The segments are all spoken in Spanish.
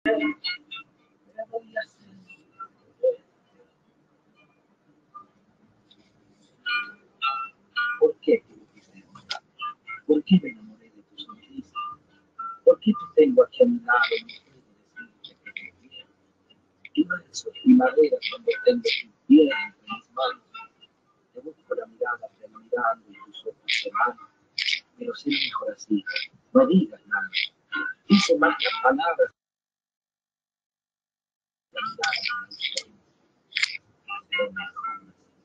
¿Por qué? ¿Por qué me enamoré de tu sonrisa? ¿Por qué te tengo aquí a mi lado? No puedo decirte que te quiero. Y no es su primavera cuando tengo tu piel entre mis manos. Te busco la mirada premirando y tus ojos se van. Pero sé mejor así. No digas nada. Dice más las palabras. La mirada pero mejor.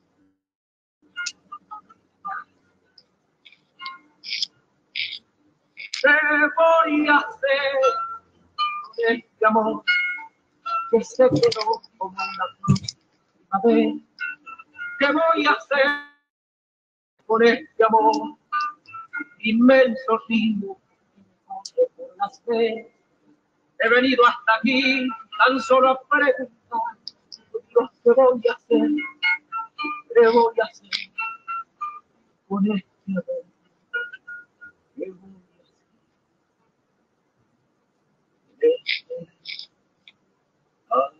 ¿Qué voy a hacer con este amor que se quedó como una cruz primavera? ¿Qué voy a hacer con este amor inmenso ritmo que me corre por las venas? He venido hasta aquí tan solo a preguntar, Dios, ¿qué voy a hacer? ¿Qué voy a hacer con este amor? ¿Qué voy a hacer con este amor?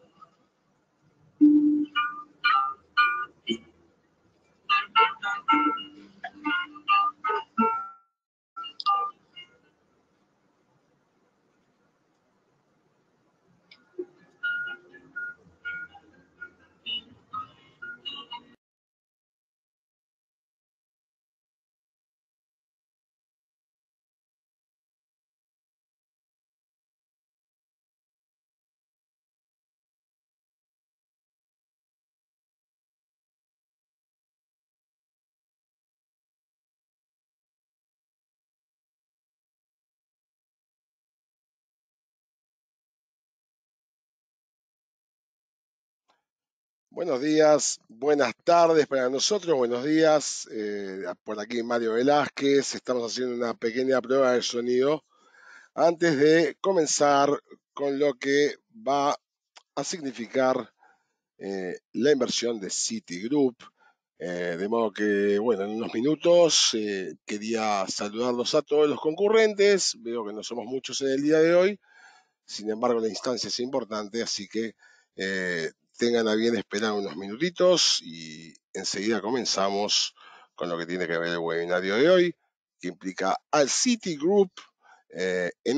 Buenos días, buenas tardes para nosotros, buenos días. Por aquí Mario Velázquez, estamos haciendo una pequeña prueba de sonido antes de comenzar con lo que va a significar la inversión de Citigroup. De modo que, bueno, en unos minutos quería saludarlos a todos los concurrentes. Veo que no somos muchos en el día de hoy, sin embargo la instancia es importante, así que tengan a bien esperar unos minutitos y enseguida comenzamos con lo que tiene que ver el webinario de hoy, que implica al Citigroup en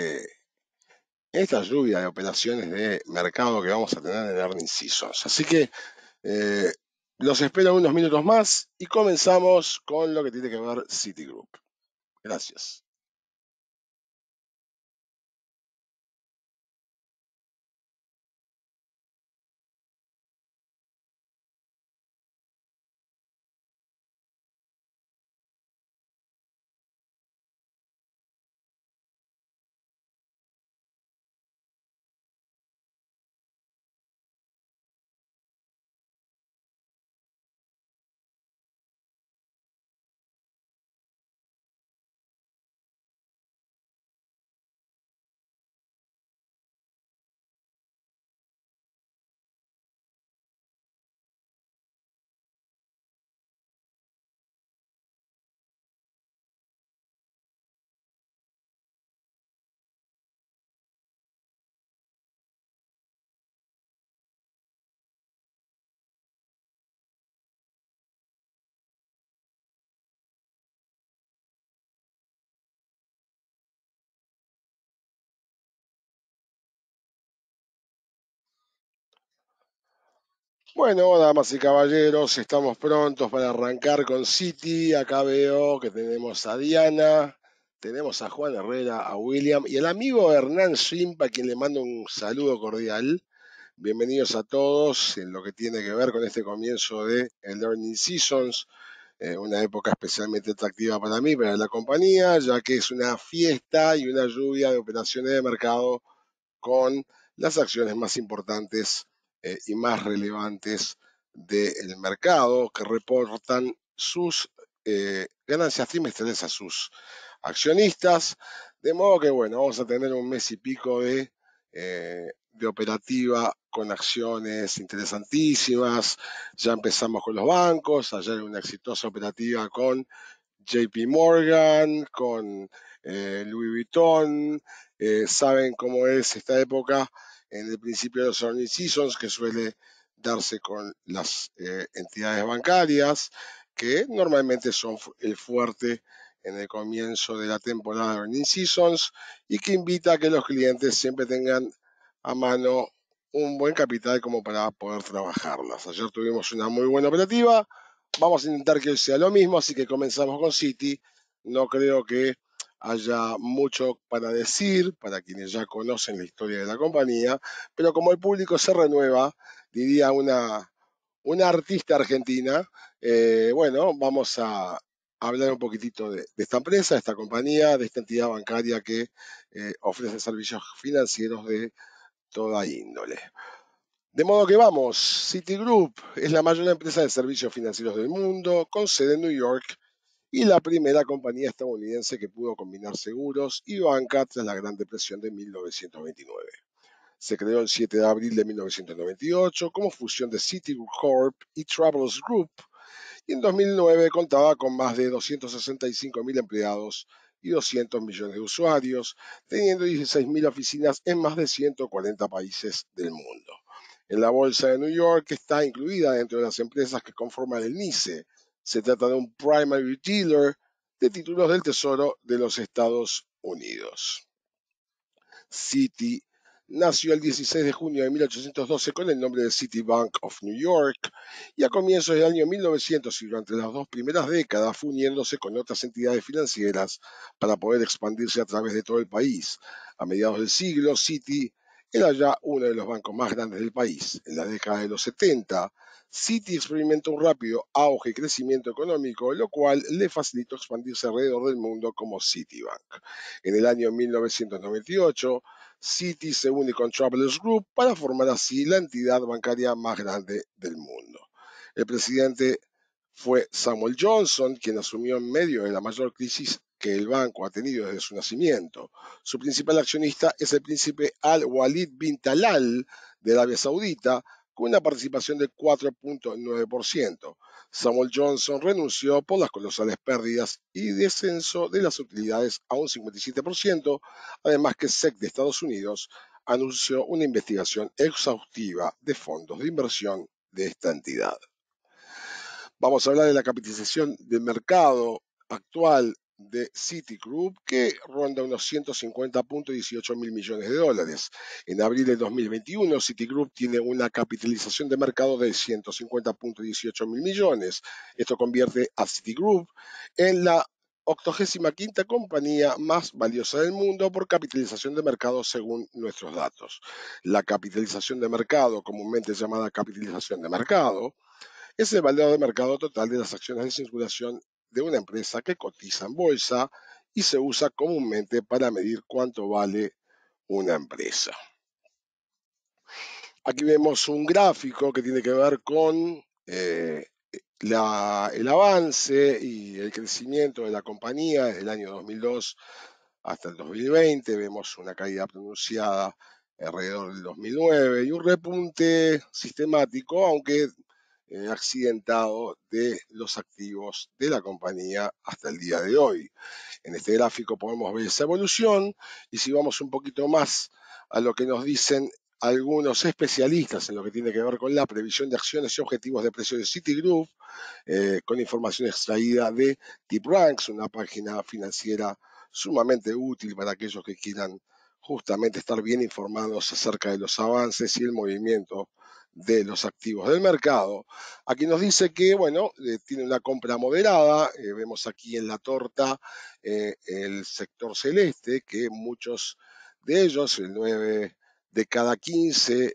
esta lluvia de operaciones de mercado que vamos a tener en Earnings Seasons. Así que los espero unos minutos más y comenzamos con lo que tiene que ver Citigroup. Gracias. Bueno, damas y caballeros, estamos prontos para arrancar con Citi. Acá veo que tenemos a Diana, tenemos a Juan Herrera, a William y el amigo Hernán Schimp, a quien le mando un saludo cordial. Bienvenidos a todos en lo que tiene que ver con este comienzo de el Earnings Seasons, una época especialmente atractiva para mí, para la compañía, ya que es una fiesta y una lluvia de operaciones de mercado con las acciones más importantes y más relevantes del mercado que reportan sus ganancias trimestrales a sus accionistas. De modo que, bueno, vamos a tener un mes y pico de operativa con acciones interesantísimas. Ya empezamos con los bancos, ayer una exitosa operativa con JP Morgan, con Louis Vuitton. Saben cómo es esta época en el principio de los earning seasons, que suele darse con las entidades bancarias, que normalmente son el fuerte en el comienzo de la temporada de earning seasons y que invita a que los clientes siempre tengan a mano un buen capital como para poder trabajarlas. Ayer tuvimos una muy buena operativa, vamos a intentar que hoy sea lo mismo, así que comenzamos con Citi. No creo que haya mucho para decir para quienes ya conocen la historia de la compañía, pero como el público se renueva, diría una artista argentina, bueno, vamos a hablar un poquitito de esta empresa, de esta compañía, de esta entidad bancaria que ofrece servicios financieros de toda índole. De modo que vamos, Citigroup es la mayor empresa de servicios financieros del mundo, con sede en New York y la primera compañía estadounidense que pudo combinar seguros y banca tras la Gran Depresión de 1929. Se creó el 7 de abril de 1998 como fusión de Citigroup Corp y Travelers Group y en 2009 contaba con más de 265.000 empleados y 200 millones de usuarios, teniendo 16.000 oficinas en más de 140 países del mundo. En la bolsa de New York está incluida dentro de las empresas que conforman el NICE. Se trata de un primary dealer de títulos del Tesoro de los Estados Unidos. Citi nació el 16 de junio de 1812 con el nombre de Citibank of New York y a comienzos del año 1900 y durante las dos primeras décadas fue uniéndose con otras entidades financieras para poder expandirse a través de todo el país. A mediados del siglo, Citi era ya uno de los bancos más grandes del país. En la década de los 70, Citi experimentó un rápido auge y crecimiento económico, lo cual le facilitó expandirse alrededor del mundo como Citibank. En el año 1998, Citi se une con Travelers Group para formar así la entidad bancaria más grande del mundo. El presidente fue Samuel Johnson, quien asumió en medio de la mayor crisis que el banco ha tenido desde su nacimiento. Su principal accionista es el príncipe Al-Walid bin Talal de Arabia Saudita, con una participación del 4.9%. Samuel Johnson renunció por las colosales pérdidas y descenso de las utilidades a un 57%, además que SEC de Estados Unidos anunció una investigación exhaustiva de fondos de inversión de esta entidad. Vamos a hablar de la capitalización de mercado actual de Citigroup, que ronda unos 150.18 mil millones de dólares. En abril de 2021, Citigroup tiene una capitalización de mercado de 150.18 mil millones. Esto convierte a Citigroup en la 85ª compañía más valiosa del mundo por capitalización de mercado según nuestros datos. La capitalización de mercado, comúnmente llamada capitalización de mercado, es el valor de mercado total de las acciones de circulación de una empresa que cotiza en bolsa y se usa comúnmente para medir cuánto vale una empresa. Aquí vemos un gráfico que tiene que ver con el avance y el crecimiento de la compañía desde el año 2002 hasta el 2020. Vemos una caída pronunciada alrededor del 2009 y un repunte sistemático, aunque accidentado, de los activos de la compañía hasta el día de hoy. En este gráfico podemos ver esa evolución y si vamos un poquito más a lo que nos dicen algunos especialistas en lo que tiene que ver con la previsión de acciones y objetivos de precio de Citigroup, con información extraída de TipRanks, una página financiera sumamente útil para aquellos que quieran justamente estar bien informados acerca de los avances y el movimiento de los activos del mercado. Aquí nos dice que, bueno, tiene una compra moderada. Vemos aquí en la torta el sector celeste, que muchos de ellos, el 9 de cada 15,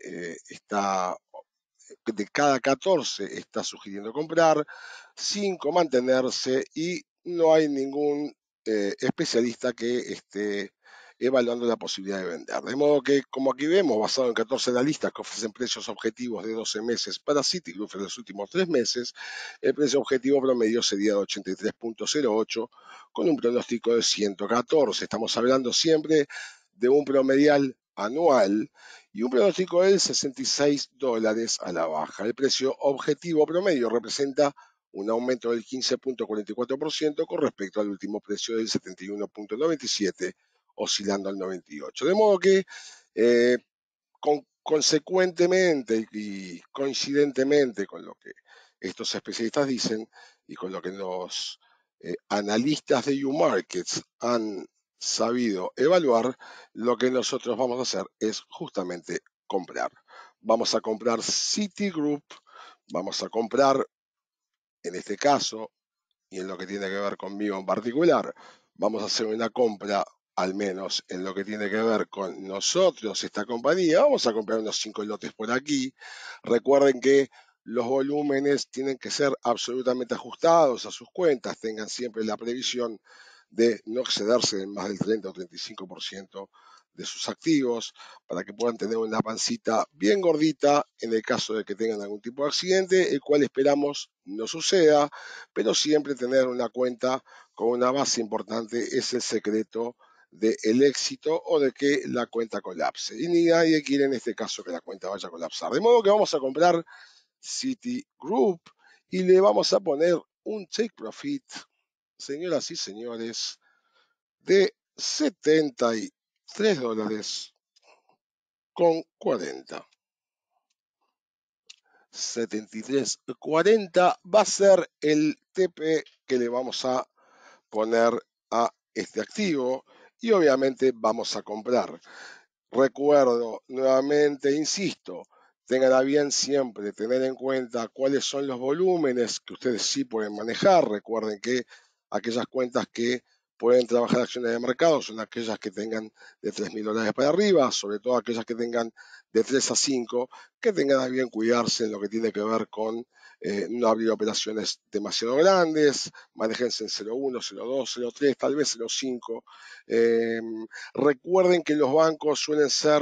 de cada 14 está sugiriendo comprar, 5 mantenerse y no hay ningún especialista que esté evaluando la posibilidad de vender. De modo que, como aquí vemos, basado en 14 analistas que ofrecen precios objetivos de 12 meses para Citigroup en los últimos 3 meses, el precio objetivo promedio sería de 83.08 con un pronóstico de 114. Estamos hablando siempre de un promedial anual y un pronóstico de $66 a la baja. El precio objetivo promedio representa un aumento del 15.44% con respecto al último precio del 71.97, oscilando al 98. De modo que consecuentemente y coincidentemente con lo que estos especialistas dicen y con lo que los analistas de U-Markets han sabido evaluar, lo que nosotros vamos a hacer es justamente comprar. Vamos a comprar Citigroup, vamos a comprar, en este caso, y en lo que tiene que ver conmigo en particular, vamos a hacer una compra, al menos en lo que tiene que ver con nosotros, esta compañía, vamos a comprar unos 5 lotes por aquí. Recuerden que los volúmenes tienen que ser absolutamente ajustados a sus cuentas, tengan siempre la previsión de no excederse en más del 30 o 35% de sus activos, para que puedan tener una pancita bien gordita en el caso de que tengan algún tipo de accidente, el cual esperamos no suceda, pero siempre tener una cuenta con una base importante es el secreto del éxito o de que la cuenta colapse. Y ni nadie quiere en este caso que la cuenta vaya a colapsar. De modo que vamos a comprar Citigroup y le vamos a poner un take profit, señoras y señores, de $73 con 40. 73.40 va a ser el TP que le vamos a poner a este activo y obviamente vamos a comprar. Recuerdo nuevamente, insisto, tengan a bien siempre tener en cuenta cuáles son los volúmenes que ustedes sí pueden manejar. Recuerden que aquellas cuentas que pueden trabajar acciones de mercado son aquellas que tengan de $3.000 para arriba, sobre todo aquellas que tengan de 3 a 5, que tengan a bien cuidarse en lo que tiene que ver con no abrir operaciones demasiado grandes, manéjense en 0,1, 0,2, 0,3, tal vez 0,5. Recuerden que los bancos suelen ser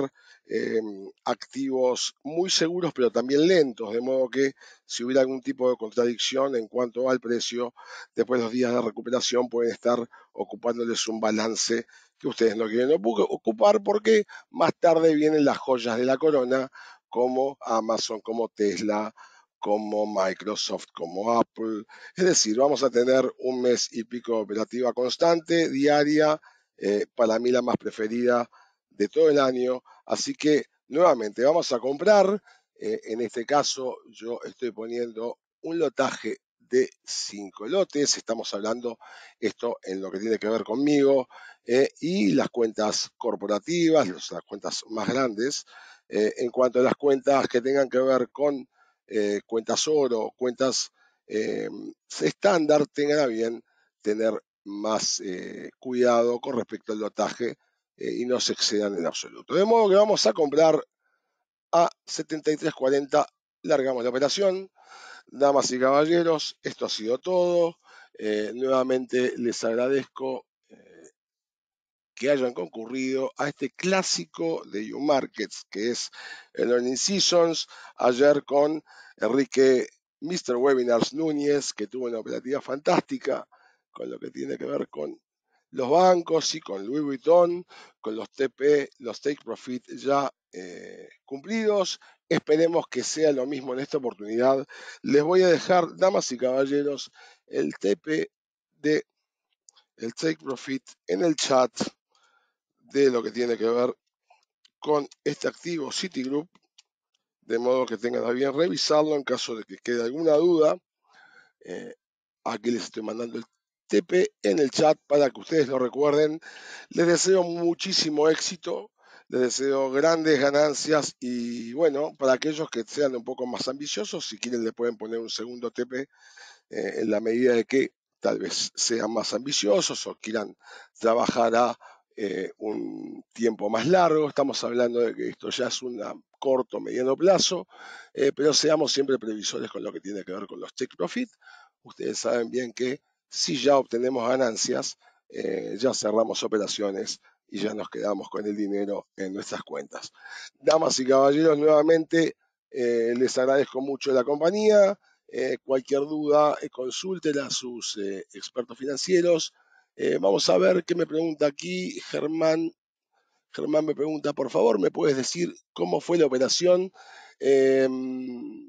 activos muy seguros, pero también lentos, de modo que si hubiera algún tipo de contradicción en cuanto al precio, después los días de recuperación pueden estar ocupándoles un balance que ustedes no quieren ocupar porque más tarde vienen las joyas de la corona como Amazon, como Tesla, como Microsoft, como Apple. Es decir, vamos a tener un mes y pico de operativa constante, diaria, para mí la más preferida de todo el año. Así que nuevamente vamos a comprar. En este caso yo estoy poniendo un lotaje de 5 lotes. Estamos hablando esto en lo que tiene que ver conmigo y las cuentas corporativas, las cuentas más grandes. En cuanto a las cuentas que tengan que ver con cuentas oro, cuentas estándar, tengan a bien tener más cuidado con respecto al lotaje y no se excedan en absoluto. De modo que vamos a comprar a 73.40, largamos la operación. Damas y caballeros, esto ha sido todo. Nuevamente les agradezco que hayan concurrido a este clásico de U-Markets, que es el Earning Seasons, ayer con Enrique Mr. Webinars Núñez, que tuvo una operativa fantástica con lo que tiene que ver con los bancos y con Louis Vuitton, con los TP, los Take Profit ya cumplidos. Esperemos que sea lo mismo en esta oportunidad. Les voy a dejar, damas y caballeros, el TP de el Take Profit en el chat de lo que tiene que ver con este activo Citigroup, de modo que tengan a bien revisarlo en caso de que quede alguna duda. Aquí les estoy mandando el TP en el chat para que ustedes lo recuerden. Les deseo muchísimo éxito, les deseo grandes ganancias y bueno, para aquellos que sean un poco más ambiciosos, si quieren le pueden poner un segundo TP en la medida de que tal vez sean más ambiciosos o quieran trabajar a un tiempo más largo. Estamos hablando de que esto ya es un corto, mediano plazo, pero seamos siempre previsores con lo que tiene que ver con los take profit. Ustedes saben bien que si ya obtenemos ganancias, ya cerramos operaciones y ya nos quedamos con el dinero en nuestras cuentas. Damas y caballeros, nuevamente les agradezco mucho la compañía. Cualquier duda, consúltela a sus expertos financieros. Vamos a ver qué me pregunta aquí Germán. Germán me pregunta, por favor, ¿me puedes decir cómo fue la operación?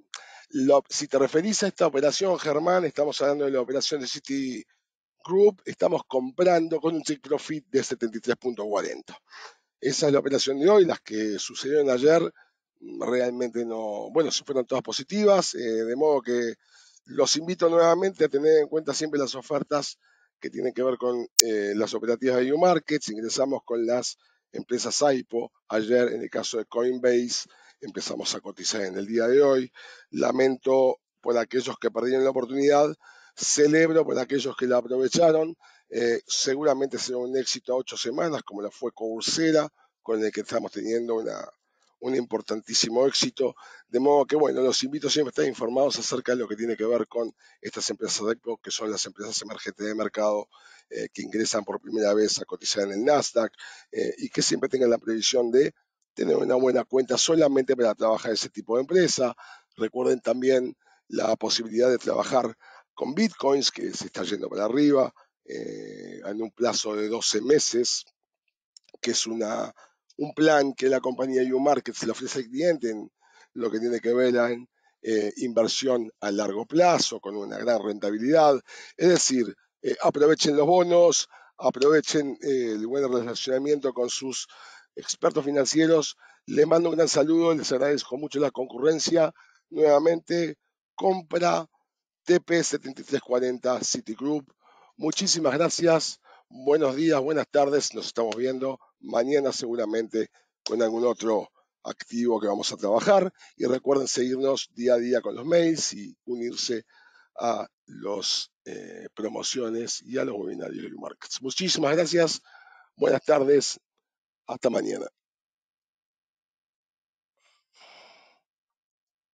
Si te referís a esta operación, Germán, estamos hablando de la operación de Citigroup, estamos comprando con un take profit de 73.40. Esa es la operación de hoy. Las que sucedieron ayer realmente no, bueno, fueron todas positivas, de modo que los invito nuevamente a tener en cuenta siempre las ofertas que tienen que ver con las operativas de U-Markets. Ingresamos con las empresas AIPO. Ayer, en el caso de Coinbase, empezamos a cotizar en el día de hoy. Lamento por aquellos que perdieron la oportunidad. Celebro por aquellos que la aprovecharon. Seguramente será un éxito a 8 semanas, como lo fue Coursera, con el que estamos teniendo un importantísimo éxito. De modo que, bueno, los invito siempre a estar informados acerca de lo que tiene que ver con estas empresas de ECPO, que son las empresas emergentes de mercado que ingresan por primera vez a cotizar en el Nasdaq y que siempre tengan la previsión de tener una buena cuenta solamente para trabajar ese tipo de empresa. Recuerden también la posibilidad de trabajar con bitcoins, que se está yendo para arriba en un plazo de 12 meses, que es un plan que la compañía U-Markets le ofrece al cliente en lo que tiene que ver en inversión a largo plazo con una gran rentabilidad. Es decir, aprovechen los bonos, aprovechen el buen relacionamiento con sus expertos financieros. Les mando un gran saludo, les agradezco mucho la concurrencia. Nuevamente, compra TP7340 Citigroup. Muchísimas gracias. Buenos días, buenas tardes. Nos estamos viendo mañana seguramente con algún otro activo que vamos a trabajar. Y recuerden seguirnos día a día con los mails y unirse a las promociones y a los webinarios de Markets. Muchísimas gracias. Buenas tardes. Hasta mañana.